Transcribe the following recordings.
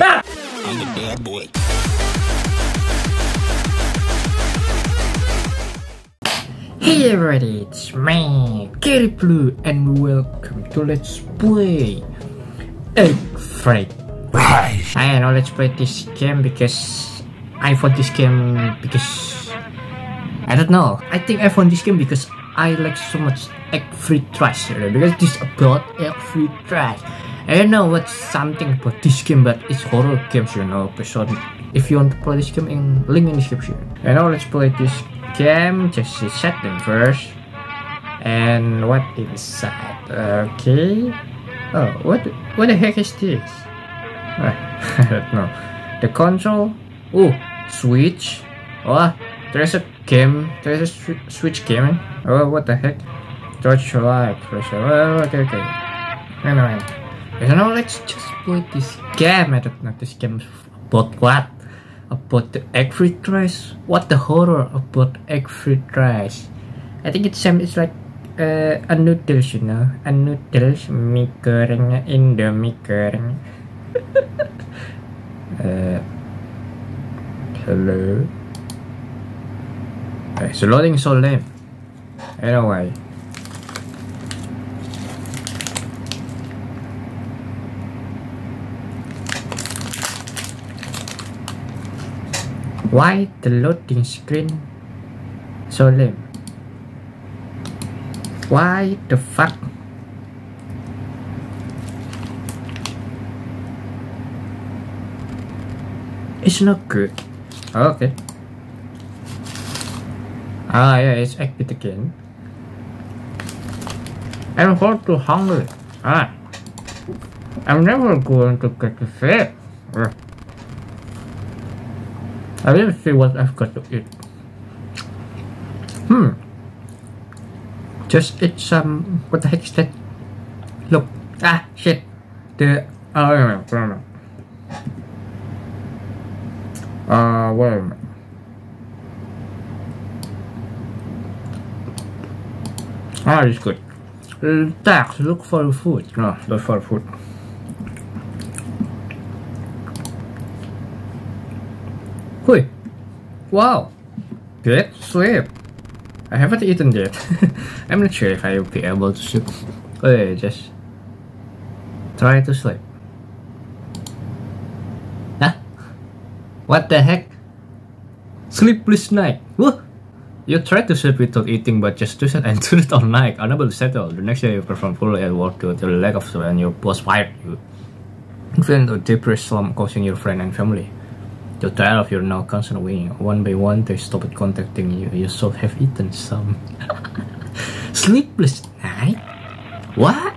I'm the bad boy. Hey everybody, it's me, Gary Blue, and welcome to Let's Play Egg Fried Rice. I know let's play this game because I found this game because I don't know. I think I found this game because I like so much egg fried rice, because this is about egg fried rice. I don't know what's something about this game, but it's horror games, you know. So if you want to play this game, link in the description. I know let's play this game. Just set them first. And what inside? Okay. Oh, what the heck is this? I don't know. The console. Oh, Switch. Oh, there's a game. There's a Switch game. Oh, what the heck? Torchlight. Oh, okay. Anyway. So now let's just play this game. I don't know this game about what? About the egg fried rice? What the horror about egg fried rice? I think it's like a noodles, you know, a noodles mie goreng Indomie goreng. Hello. It's loading so lame. Anyway. Why the loading screen so lame? Why the fuck? It's not good. Okay. Ah yeah, it's active again. I'm too hungry. I'm never going to get the fat. I will see what I've got to eat. Just eat some. What the heck is that? Look. Shit. The. Wait a minute. Wait a minute. It's good. Tax. Look for food. No, look for food. Hui. Wow. Good sleep. I haven't eaten yet. I'm not sure if I will be able to sleep. Okay, just try to sleep. What the heck? Sleepless night. What? You tried to sleep without eating, but just to set and do it all night, unable to settle. The next day you perform fully at work to the lack of sleep, and your boss fired you. Feel into a depressed slump, causing your friend and family to tired of your now constant waiting. One by one, they stopped contacting you. You should have eaten some. Sleepless night? What?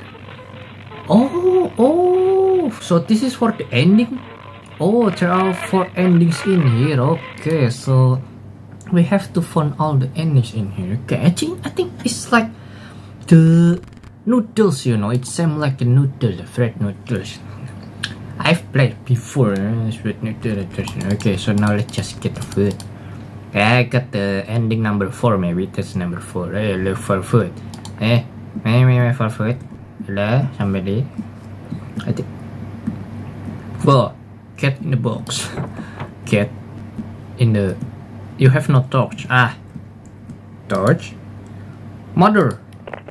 Oh, so this is for the ending? Oh, there are 4 endings in here. Okay, so we have to find all the endings in here. Okay, I think it's like the noodles, you know. It seems like the noodles, the fried noodles. I've played before with noodles. Okay, so now let's just get the food. Okay, I got the ending number 4, maybe that's number 4. Hey, look for food. Hey, for food. Hello, somebody. I think. Whoa, cat in the box. Cat in the. You have no torch. Torch. Mother.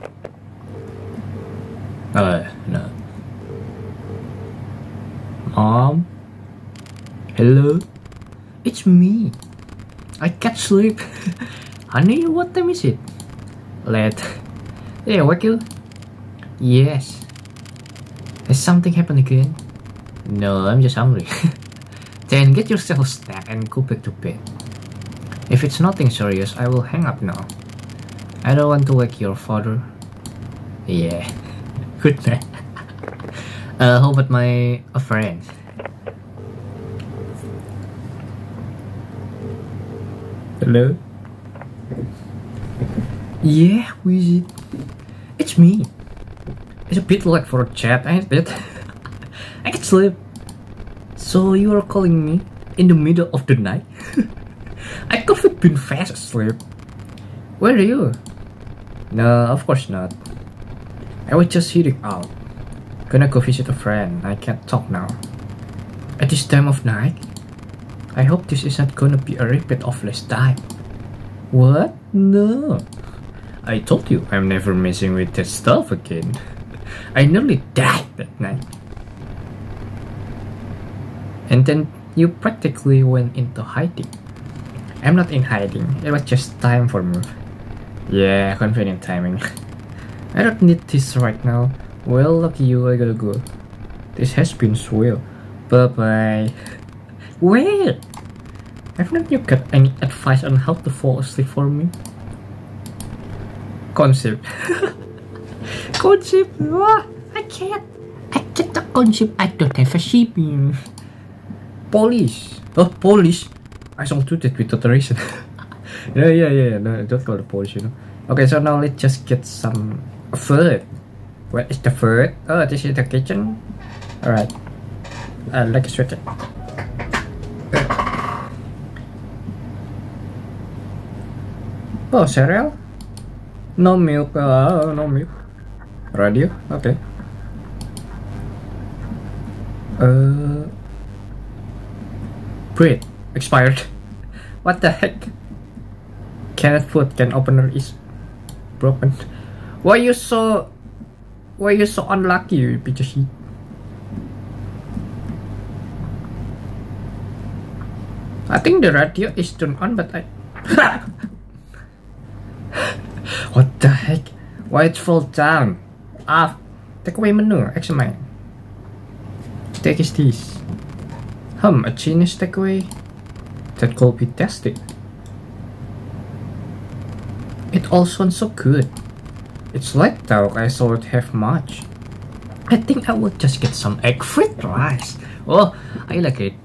No. Mom? Hello? It's me. I can't sleep. Honey, what time is it? Late. Hey, wake you? Yes. Has something happened again? No, I'm just hungry. Then get yourself a snack and go back to bed. If it's nothing serious, I will hang up now. I don't want to wake your father. Yeah. Good night. How about my friend? Hello? Yeah, who is it? It's me. It's a bit late for a chat, ain't it? I can sleep. So you are calling me in the middle of the night? I could have been fast asleep. Where are you? No, of course not. I was just heading out. Gonna go visit a friend. I can't talk now. At this time of night? I hope this is not gonna be a repeat of last time. What? No. I told you I'm never messing with that stuff again. I nearly died that night. And then you practically went into hiding. I'm not in hiding, it was just time for me. Yeah, convenient timing. I don't need this right now. Well, lucky you, I gotta go. This has been swell. Bye bye. Wait! Haven't you got any advice on how to fall asleep for me? Concept. Concept? I can't the concept. I don't have a shipping. Polish. Oh, Polish. I saw that with authorization. yeah. No, don't call the Polish, you know. Okay, so now let's just get some food. Where is the food? Oh, this is the kitchen. Alright. Like a sweater. Oh, cereal? No milk. No milk. Radio? Okay. Bread. Expired. What the heck? Canned food can opener is broken. Why you so unlucky, you piece of shit? I think the radio is turned on, but I what the heck? Why it fall down? Takeaway menu, examine. Take is this. A Chinese takeaway? That could be tested. It all sounds so good. It's like dog, I sort have much. I think I would just get some egg fried rice. Oh, I like it.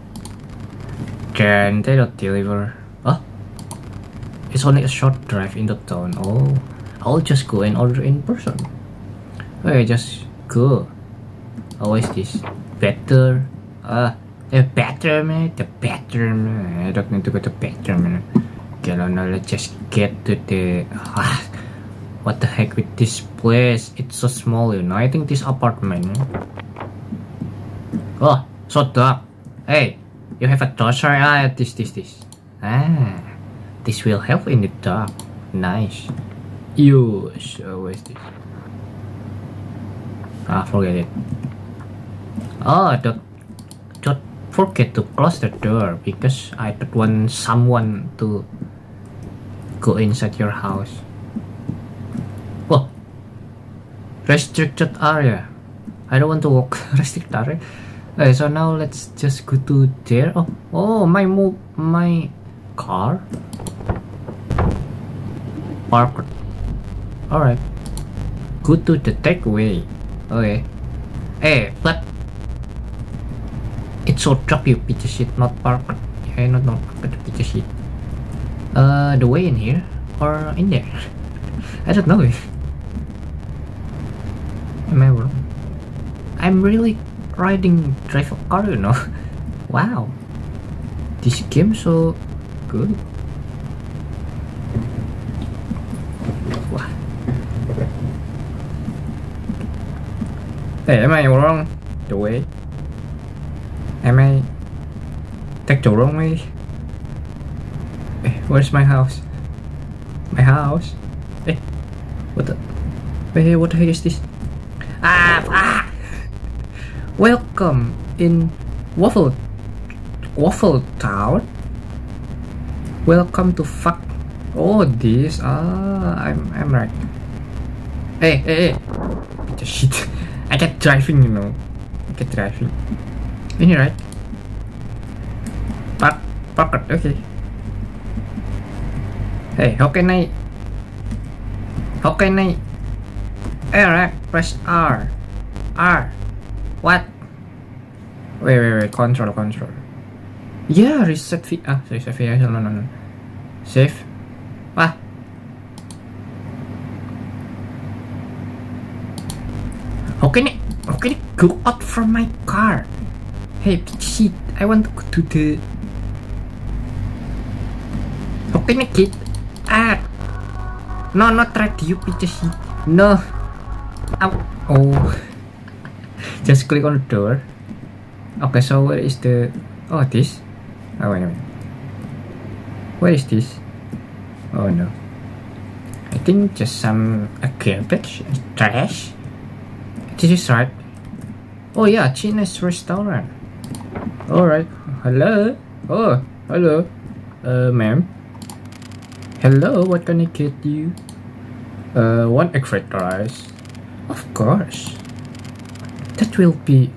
Then they don't deliver. Oh, it's only a short drive into town. Oh, I'll just go and order in person. Okay, just go. Always this better. The bathroom, the bathroom. I don't need to go to the bathroom. Okay, now let's just get to the. What the heck with this place? It's so small, you know. I think this apartment. Oh, so dark. Hey, you have a torchlight. This. This will help in the dark. Nice. Use always this. Forget it. Oh, don't forget to close the door because I don't want someone to go inside your house. Oh, restricted area. I don't want to walk restricted area. Okay, so now let's just go to there. Oh, my car parked. All right, go to the takeaway. Okay. Hey, but it's so drop, you piece of shit, not parked. Yeah, not parked, piece of shit. The way in here or in there? I don't know. Am I wrong? I'm really drive a car, you know. Wow, this game so good. Wow. Hey, am I wrong? The way? Am I take the wrong way? Hey, where's my house? My house? Hey, what the? Hey, what the heck is this? Welcome in Waffle Town. Welcome to fuck. Oh, this. I'm right. Hey. Piece of shit. I get driving, you know. I get driving. In here, right? Park it. Okay. Hey, how can I? Alright, press R. What? Wait. Control. Yeah, reset V. Reset V. No. Save. How can I go out from my car? Hey, shit! I want to go to the. How can I get out? No, not radio, piece of shit. No. Oh. Just click on the door. Okay, so where is the... Oh, this? Oh, wait a minute. Where is this? Oh, no. I think just some garbage, trash. This is right. Oh yeah, Chinese restaurant. Alright. Hello? Oh, hello. Ma'am. Hello, what can I get you? One egg fried rice. Of course. That will be...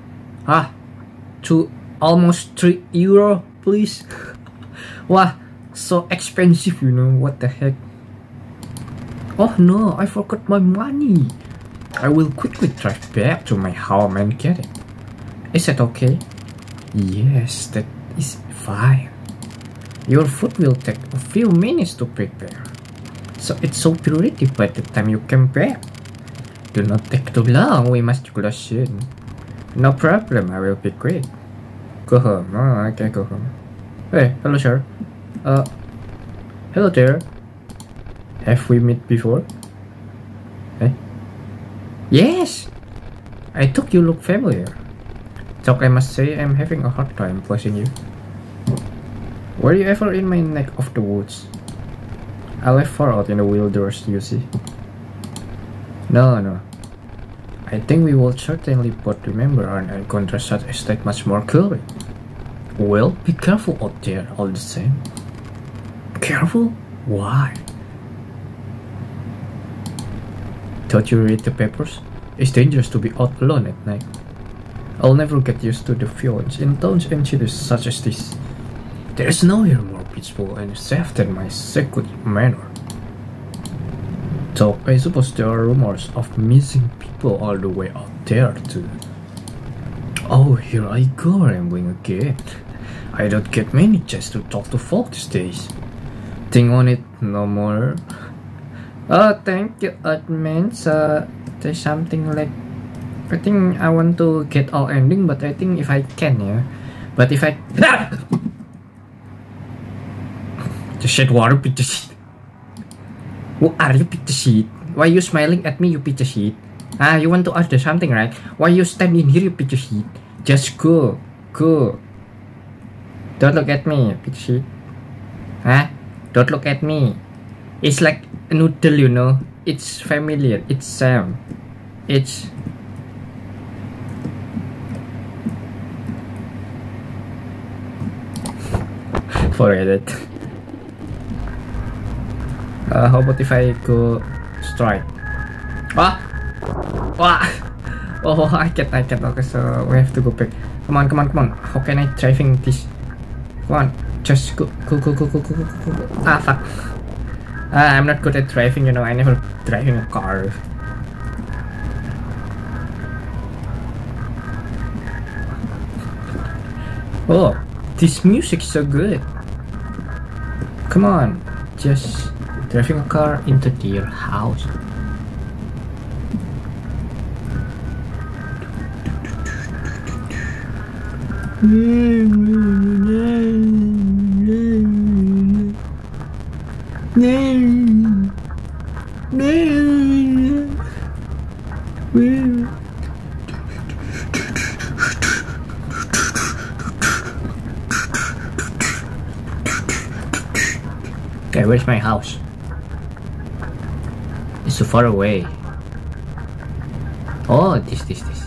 almost 3 euro, please. Wow, so expensive, you know, what the heck. Oh no, I forgot my money. I will quickly drive back to my home and get it. Is that okay? Yes, that is fine. Your food will take a few minutes to prepare, so it's so be ready by the time you come back. Do not take too long, we must close soon. No problem, I will be quick. Go home. Oh, okay, go home. Hey, hello sir. Hello there. Have we met before? Eh? Yes! I thought you look familiar. Though I must say I'm having a hard time placing you. Were you ever in my neck of the woods? I live far out in the wilderness, you see. No. I think we will certainly both remember our encounters such as that much more clearly. Well, be careful out there all the same. Careful? Why? Don't you read the papers? It's dangerous to be out alone at night. I'll never get used to the violence in towns and cities such as this. There is nowhere more peaceful and safe than my secluded manor. So I suppose there are rumors of missing people all the way out there too. Oh, here I go rambling again. I don't get many chances to talk to folk these days. Think on it no more. Oh, thank you, admin. So there's something like, I think I want to get all ending, but I think if I can, yeah. But if I just shed water, piece of shit. Who are you, piece of shit? Why you smiling at me, you piece of shit? You want to order something, right? Why you standing here, you piece of shit? Just go. Don't look at me, piece of shit. Don't look at me. It's like a noodle, you know. It's familiar. It's Sam. It's... Forget it. How about if I go strike? Oh, I can't. Okay, so we have to go back. Come on. How can I driving this? Come on, just go. Fuck. I'm not good at driving, you know. I never driving a car. Oh, this music's so good. Come on, just driving a car into their house. Okay, where's my house? It's so far away. Oh, this.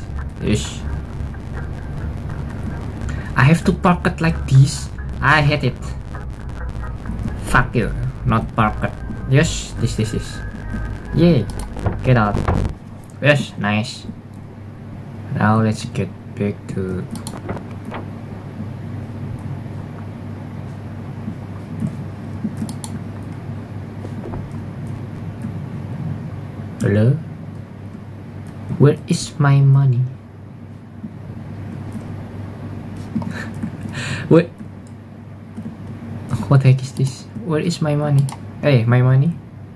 I have to park it like this. I hate it. Fuck you, not park it. Yes, this. Yay, get out. Yes, nice. Now let's get back to... Hello? Where is my money? What the heck is this? Where is my money? Hey, my money?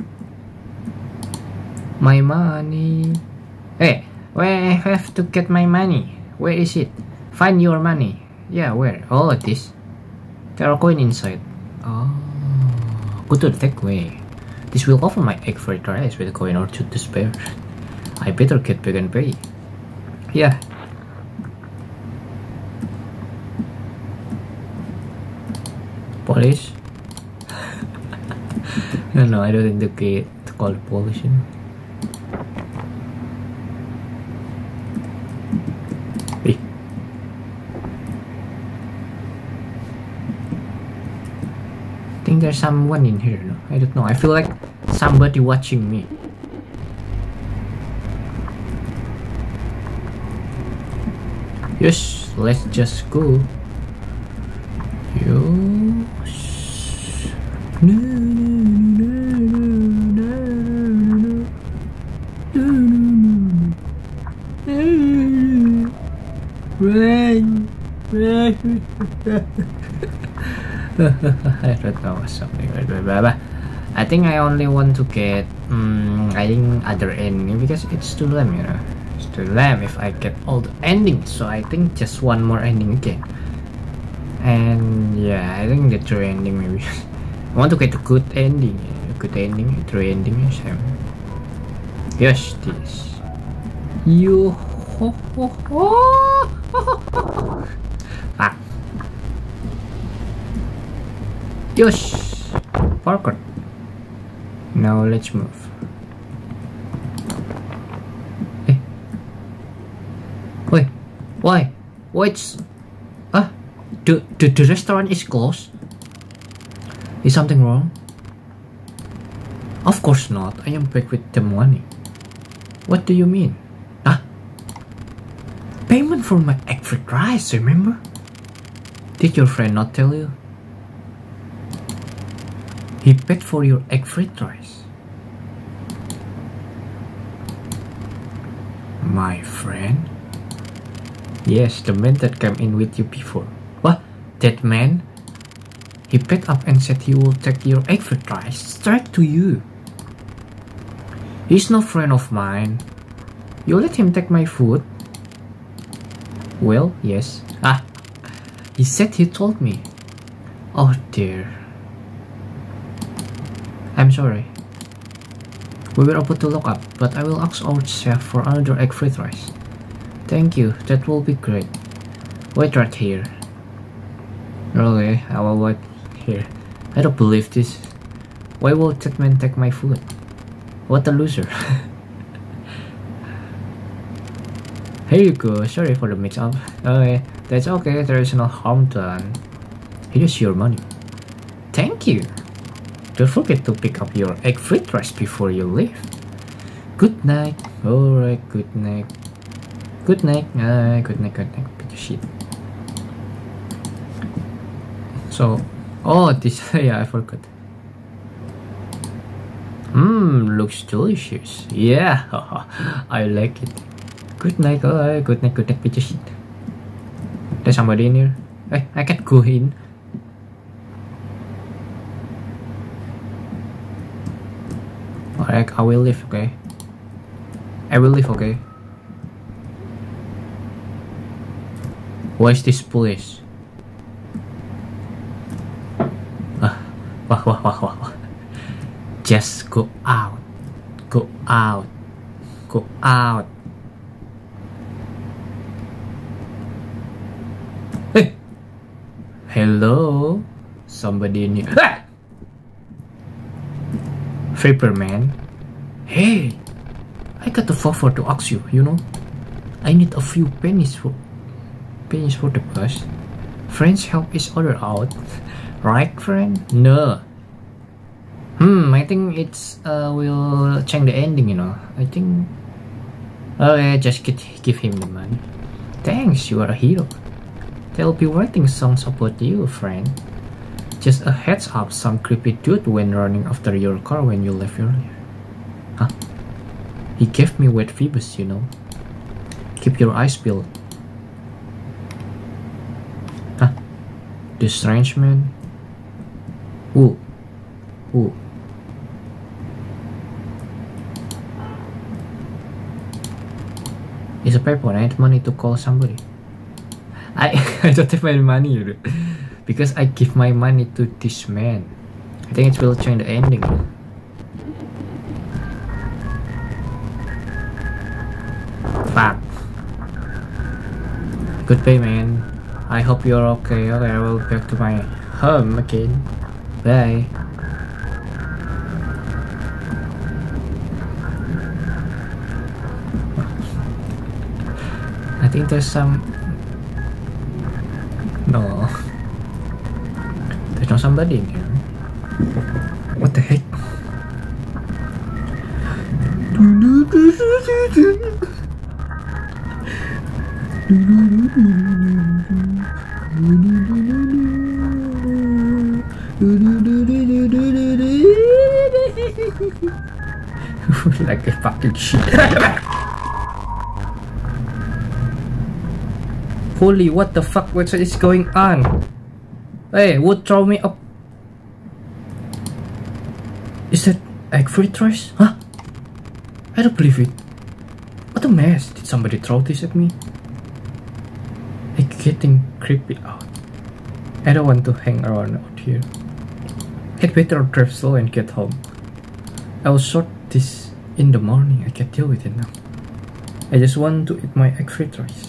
My money. Hey, where I have to get my money? Where is it? Find your money. Yeah, where? Oh, this. There are coins inside. Oh, go to the takeaway. This will offer my egg fried rice with a coin or two to spare. I better get back and pay. Yeah. Police? No, I don't indicate to call the police. Hey. I think there's someone in here. No? I don't know. I feel like somebody watching me. Yes, let's just go. Yes. No, no, no, no, no, no, no. Run, run. I don't know something. I think I only want to get I think other ending because it's too lame, you know. It's too lame if I get all the endings. So I think just one more ending again. And yeah, I think the true ending maybe. I want to get a good ending. A good ending, a true ending. Yes, this. Yo ho ho ho. Ah. Yes. Parkour. Now let's move. Hey. Wait. Why? What's the restaurant is closed? Is something wrong? Of course not. I am back with the money. What do you mean? Ah? Payment for my egg fried rice, remember? Did your friend not tell you? He paid for your egg fried rice. My friend? Yes, the man that came in with you before. What? That man? He paid up and said he will take your egg fried rice straight to you. He's no friend of mine. You let him take my food? Well, yes. Ah, he said he told me. Oh dear. I'm sorry. We were about to lock up, but I will ask our chef for another egg fried rice. Thank you, that will be great. Wait right here. Okay, I will wait here. I don't believe this. Why will that man take my food? What a loser. Here you go, sorry for the mix-up. Okay, that's okay, there is no harm done. Here's your money. Thank you. Don't forget to pick up your egg fried rice before you leave. Good night. Alright, good night. Good night. Good night, good night. Piece of shit. So, oh, this, yeah, I forgot. Looks delicious. Yeah, I like it. Good night, good night, piece of shit. There's somebody in here. Hey, I can't go in. Alright, I will leave, okay? I will leave, okay? Why is this police? Wah. Just go out. Go out. Go out. Hey! Hello? Somebody in here. Ah! Flipper man. Hey! I got a favor to ask you, you know? I need a few pennies for the bus. Friends help each other out. Right, friend? No. I think it's we'll change the ending, you know. I think okay, just give him the money. Thanks, you are a hero. They'll be writing songs about you, friend. Just a heads up, some creepy dude went running after your car when you left earlier. Huh? He gave me wet fibers, you know. Keep your eyes peeled. Huh? The strange man? Who? Who? It's a paper. I need money to call somebody. I don't have any money because I give my money to this man. I think it will change the ending. Fuck. Goodbye, man. I hope you're okay. Okay, I will back to my home again. Bye. I think there's some... No. There's not somebody in here. What the heck? Like a fucking shit. Holy, what the fuck? What is going on? Hey, would throw me up. Is that egg fried rice? Huh? I don't believe it. What a mess. Did somebody throw this at me? It's getting creepy out. I don't want to hang around out here. I'd better drive slow and get home. I will sort this in the morning. I can't deal with it now. I just want to eat my egg fried rice.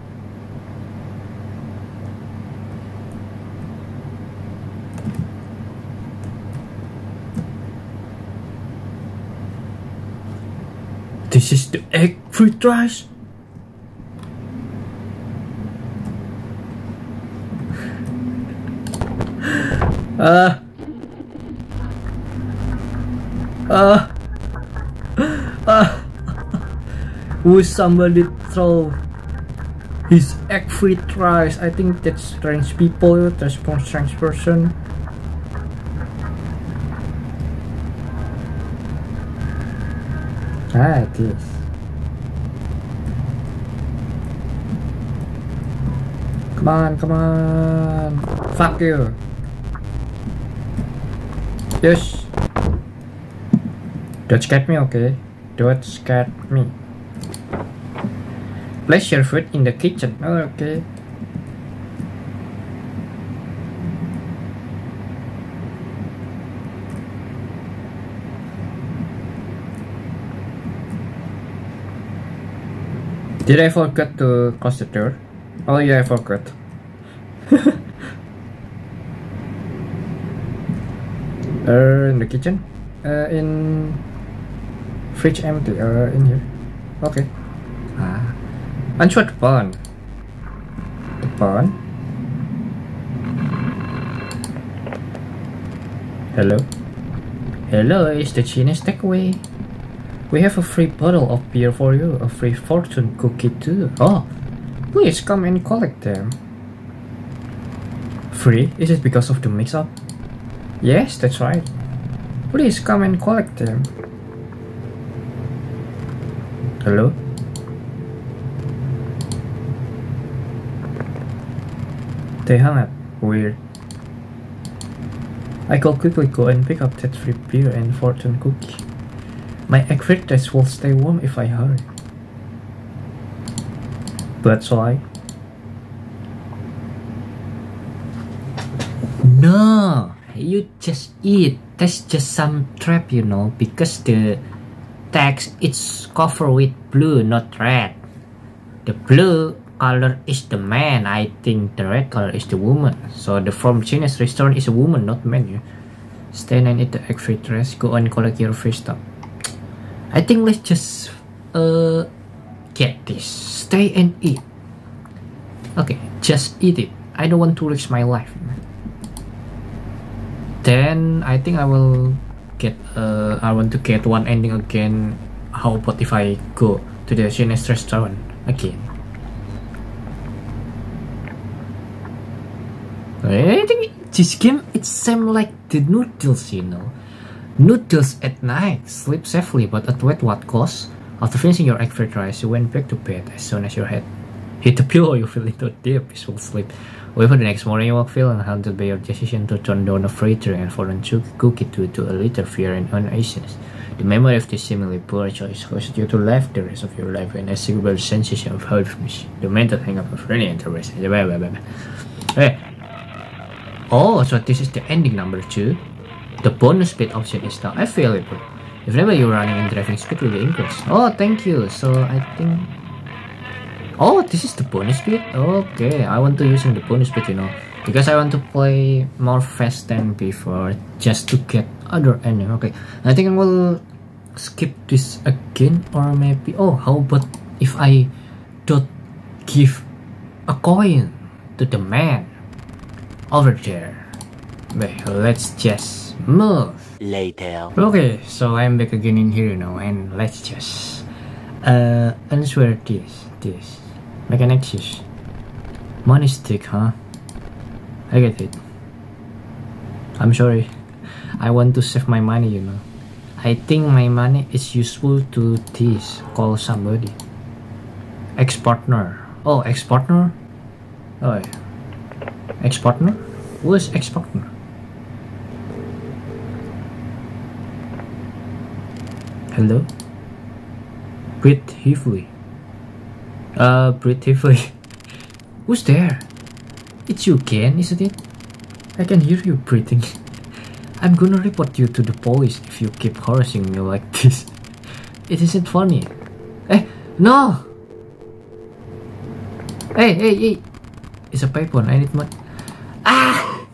This is the egg fried rice. Will somebody throw his egg fried rice? I think that's strange people. That's one strange person. Ah, it is. Come on, come on. Fuck you. Yes. Don't scare me, okay? Don't scare me. Place your food in the kitchen. Oh, okay. Did I forget to close the door? Oh yeah, I forgot. In the kitchen? In fridge empty, in here. Okay. Unsure the pawn. The pawn? Hello? Hello, is the Chinese takeaway? We have a free bottle of beer for you, a free fortune cookie too. Oh, please come and collect them. Free? Is it because of the mix-up? Yes, that's right. Please come and collect them. Hello? They hung up. Weird. I could quickly go and pick up that free beer and fortune cookie. My egg fried rice will stay warm if I hurry. But shall I? No, you just eat. That's just some trap, you know, because the text is covered with blue, not red. The blue color is the man. I think the red color is the woman. So the from Chinese restaurant is a woman, not man. Yeah? Stay and eat the egg fried rice. Go and collect your free stuff. I think let's just get this. Stay and eat. Okay, just eat it. I don't want to risk my life. Then I think I will get I want to get one ending again. How about if I go to the Chinese restaurant again? I think this game it seems like the noodles, you know. Noodles at night, sleep safely, but at what cost? After finishing your egg fried rice, you went back to bed. As soon as your head hit the pillow, you feel into deep, peaceful sleep. However, the next morning you wake feeling haunted by your decision to turn down a freighter and fortune cookie to a little fear and uneasiness. The memory of this seemingly poor choice caused you to laugh the rest of your life and a single sensation of hopelessness. The mental hang-up of really interesting. Hey. Oh, so this is the ending number 2. The bonus speed option is now available. If never you're running and driving speed will be increased. Oh, thank you. So I think... Oh, this is the bonus speed? Okay, I want to using the bonus speed, you know. because I want to play more fast than before, just to get other enemy. Okay, I think I will skip this again, or maybe, oh, how about if I don't give a coin to the man over there? Wait, let's just move later. Okay, so I'm back again in here now, and let's just answer this make an axis money stick, huh? I get it. I'm sorry, I want to save my money, you know. I think my money is useful to this. Call somebody. Ex-partner. Oh, ex-partner? Oh, ex-partner? Who is ex-partner? Hello? Breathe heavily. Breathe heavily. Who's there? It's you, Ken, isn't it? I can hear you breathing. I'm gonna report you to the police if you keep harassing me like this. It isn't funny. Eh, no! Hey! It's a pipe one, I need money. Ah!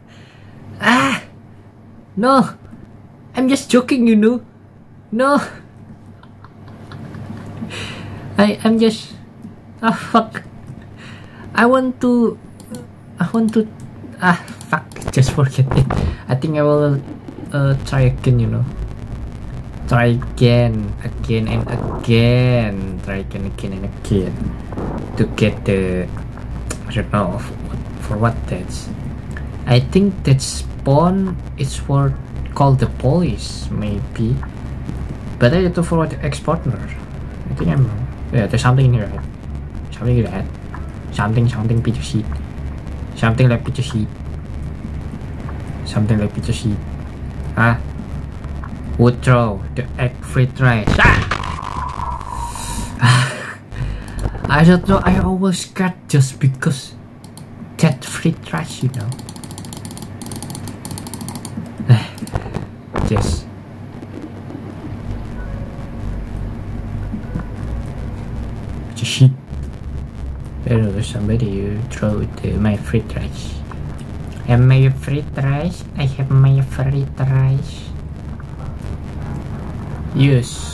No! I'm just joking, you know. No! I'm just... fuck. I want to... fuck. Just forget it. I think I will try again, you know. Try again and again. Try again and again. To get the... I don't know for what that's. I think that spawn is for call the police, maybe. But I don't know for what the ex-partner. I think I'm... Yeah, there's something in here, right? Something in that. Something picture sheet. Something like picture sheet. Something like picture sheet. Ah. Would throw the egg fried rice. I don't know, I always got just because that fried rice, you know. Yes. Picture sheet. There's somebody you throw my fried rice. And my fried rice. I have my fried rice. Yes.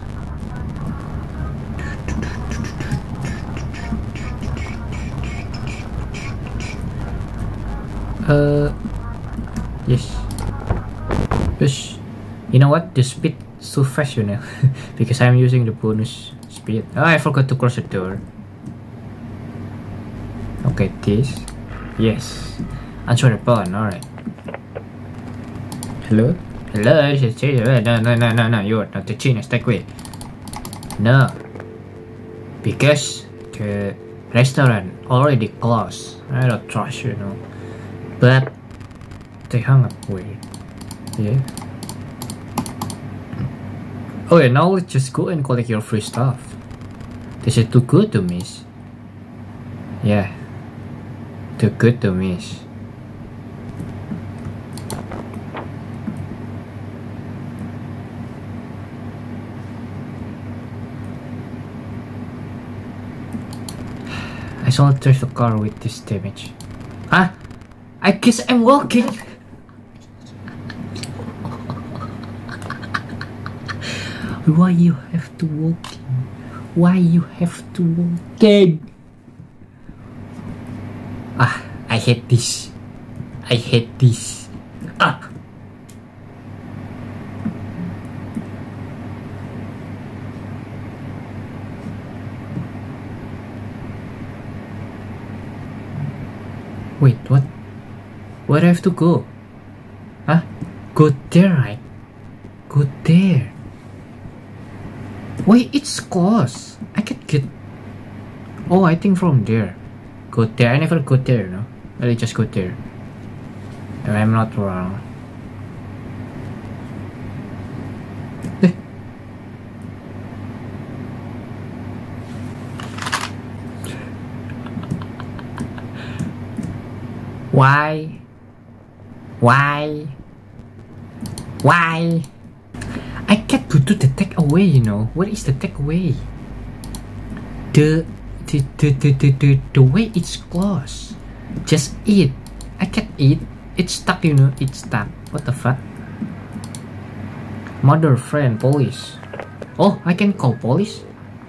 Yes. You know what? The speed is too fast, you know. Because I'm using the bonus speed. Oh, I forgot to close the door. Okay, this. Yes. Answer the phone, alright. Hello? Hello? No, you're not the genius, take away. No. Because the restaurant already closed. I don't trust you, know. But they hung up with it. Yeah. Oh yeah, now let's just go and collect your free stuff. This is too good to miss. Yeah. Too good to miss. I saw there's a car with this damage. Huh? I guess I'm walking. Why you have to walking? Why you have to walking? I hate this. I hate this. Wait, what? Where do I have to go? Huh? Go there, right? Go there. Wait, it's close. I can get... Oh, I think from there. Go there. I never go there, no? I just go there. If I'm not wrong. Why? I can't go to the takeaway, you know. Where is the takeaway? The way it's closed. Just eat. I can't eat. It's stuck, you know. It's stuck. What the fuck? Mother, friend, police. Oh, I can call police?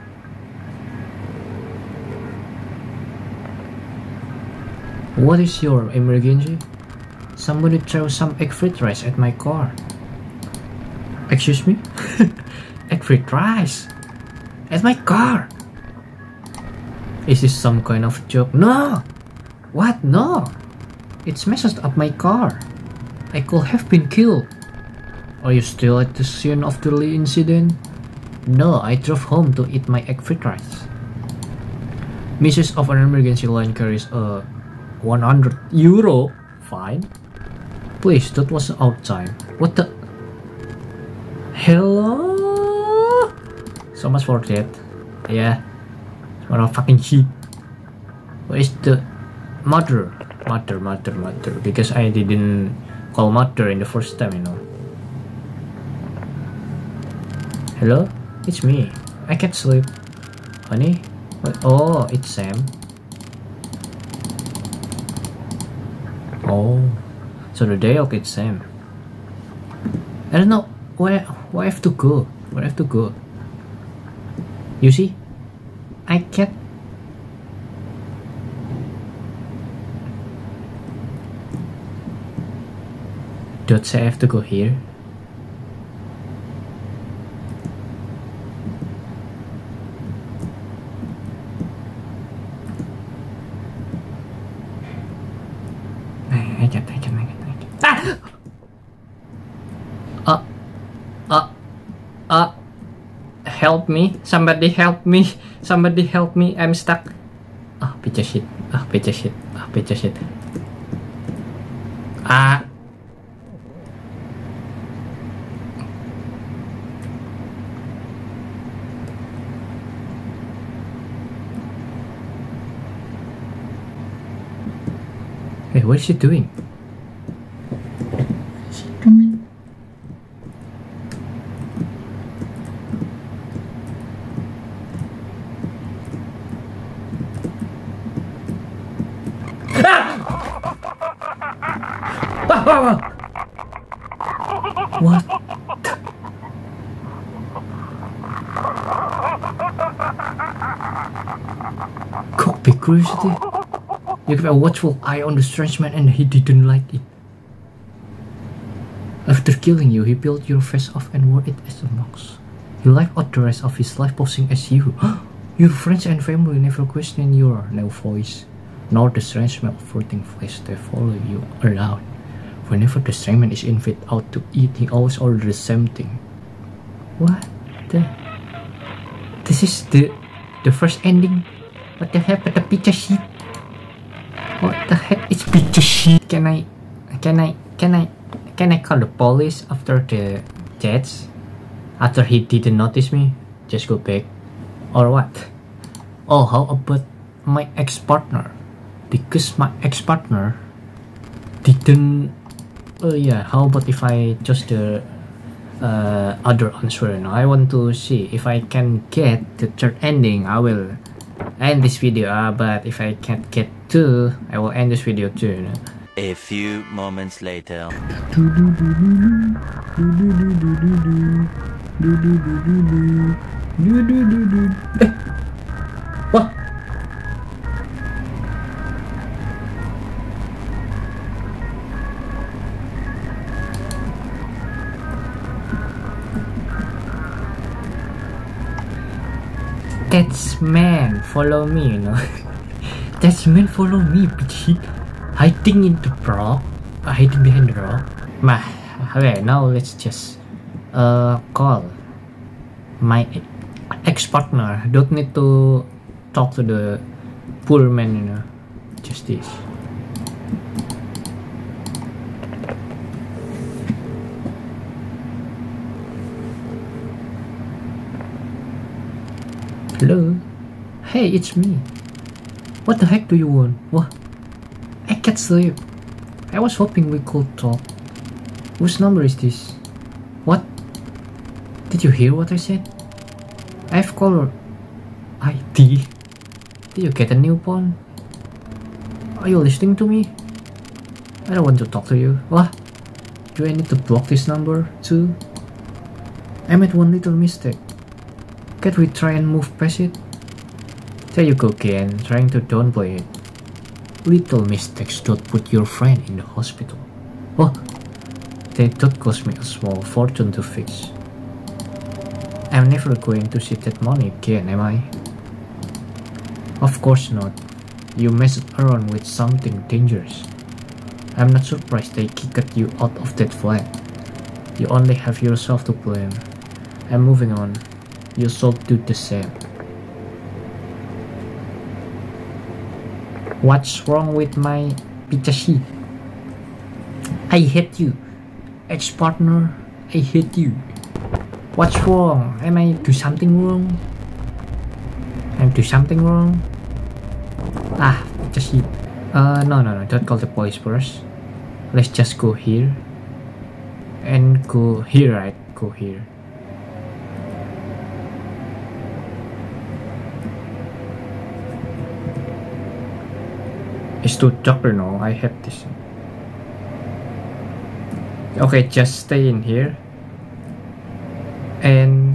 What is your emergency? Somebody threw some egg fried rice at my car. Excuse me? Egg fried rice? At my car? Is this some kind of joke? No! What? No! It's messed up my car. I could have been killed. Are you still at the scene of the incident? No, I drove home to eat my egg fried rice. Mrs. of an emergency line carries a €100 fine. Please, that was out time. What the? Hello? So much for that. Yeah. What a fucking shit. Where is the mother? Mother. Because I didn't call mother in the first time, you know. Hello? It's me. I can't sleep. Honey? What? Oh, it's Sam. Oh, so the dog it's Sam. I don't know where I have to go. Where I have to go? You see, I can't. Don't say I have to go here. I can. Help me. Somebody help me. Somebody help me. I'm stuck. Oh, piece of shit. Hey, what is she doing? What? Cockpit curiosity? You kept a watchful eye on the strange man and he didn't like it. After killing you, he peeled your face off and wore it as a mask. He lived out the rest of his life posing as you. Your friends and family never question your new voice, nor the strange man of floating flesh. They follow you around. Whenever the strange man is invited out to eat, he always orders the same thing. What the? This is the first ending. What the heck? The picture sheet. What the heck? It's picture sheet. Can I call the police after the jets? After he didn't notice me? Just go back. Or what? Oh, how about my ex-partner? Because my ex-partner didn't. Oh yeah, how about if I chose the other answer? Now I want to see if I can get the third ending. I will end this video, but if I can't get to, I will end this video too, you know? A few moments later. What? That's man follow me, you know. That's man follow me, bitch. Hiding in the rock, hiding behind the rock. Okay, now let's just call my ex-partner. Don't need to talk to the poor man, you know. Just this. Hello? Hey, it's me. What the heck do you want? What? I can't sleep. I was hoping we could talk. Whose number is this? What? Did you hear what I said? I've caller ID. Did you get a new phone? Are you listening to me? I don't want to talk to you. What? Do I need to block this number too? I made one little mistake. Can't we try and move past it? There you go again, trying to downplay it. Little mistakes don't put your friend in the hospital. Oh, they don't cost me a small fortune to fix. I'm never going to see that money again, am I? Of course not. You messed around with something dangerous. I'm not surprised they kicked you out of that flat. You only have yourself to blame. I'm moving on. You should do the same. What's wrong with my pizza sheet? I hate you. Ex-partner, I hate you. What's wrong? Am I do something wrong? I'm do something wrong? Ah, pizza sheet. No, don't call the police first. Let's just go here. And go here, right? Go here. It's too dark now, I hate this. Okay, just stay in here. And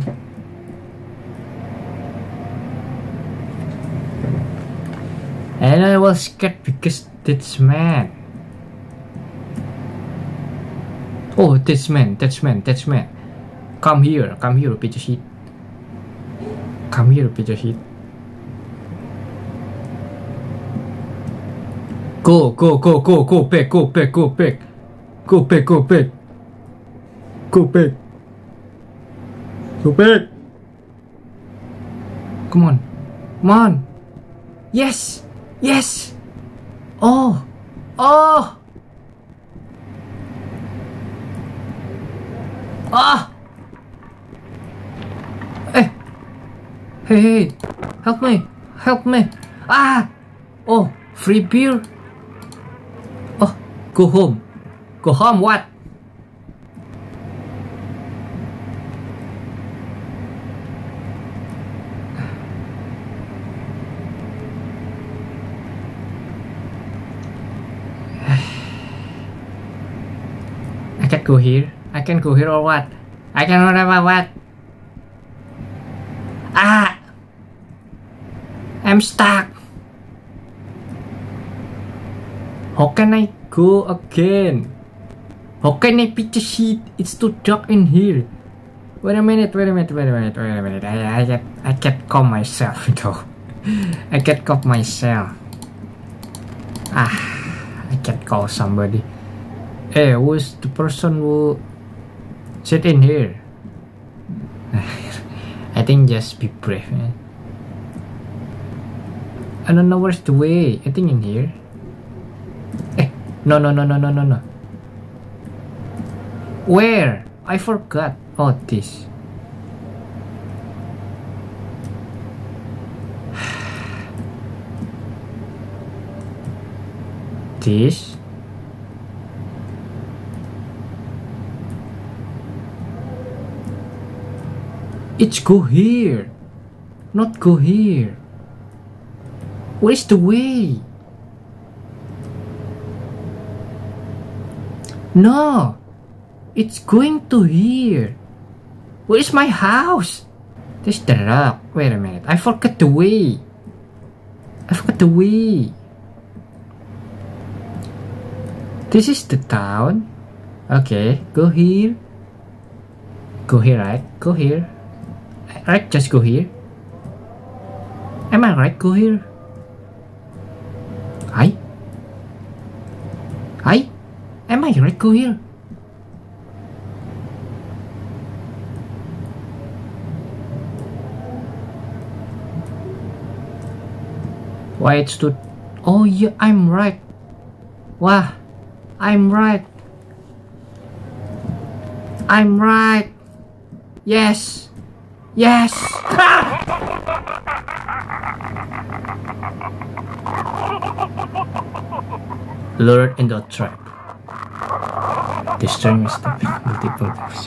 I was scared because this man. Oh, this man. Come here, pizza sheet. Come here, pizza sheet. Go back. Come on. Yes. Oh. Ah. Hey, help me. Ah. Oh, free beer. Oh, go home, what? I can go here or what? I can remember what? Ah! I'm stuck. How can I go again? How can I pick the sheet? It's too dark in here. Wait a minute. I can't calm myself though. I can't calm myself. I can't call somebody. Hey, who's the person who sit in here? I think just be brave, man. I don't know where's the way. I think in here. No. Where? I forgot. Oh, this. This. It's go here, not go here. Where's the way? No, it's going to here. Where's my house? This is the rock. Wait a minute, I forgot the way. This is the town. Okay, go here. Right? Go here. Right, just go here. Am I right? Go here. Hi. Am I right? Go here. Why it's too... Oh yeah, I'm right. Wow, I'm right. Yes. Lured into a trap. Destroying multiple times.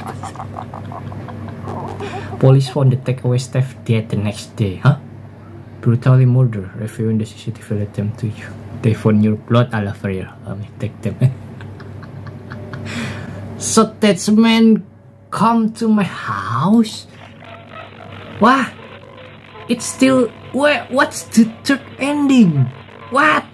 Police found the takeaway staff dead the next day. Huh? Brutally murdered. Reviewing the CCTV led them to you. They found your blood a la Ferreira. Take them. So that man come to my house? What? It's still... What's the third ending? What?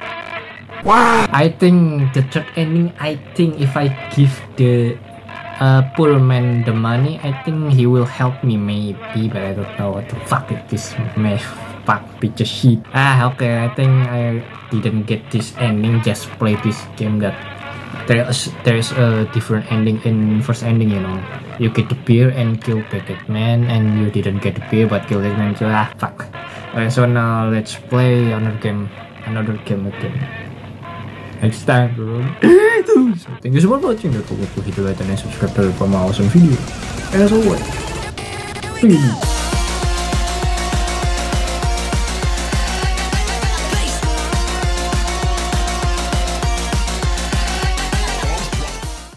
I think the third ending, if I give the poor man the money, I think he will help me maybe, but I don't know what the fuck is this man. Fuck piece of shit. Okay, I think I didn't get this ending, just play this game that there's a different ending in first ending, you know. You get the beer and kill Packet Man, and you didn't get the beer but kill the man, so fuck. Okay, so now let's play another game again. Next time, bro. So thank you so much for watching. Don't forget to hit the like and subscribe for more awesome video. And as always, peace.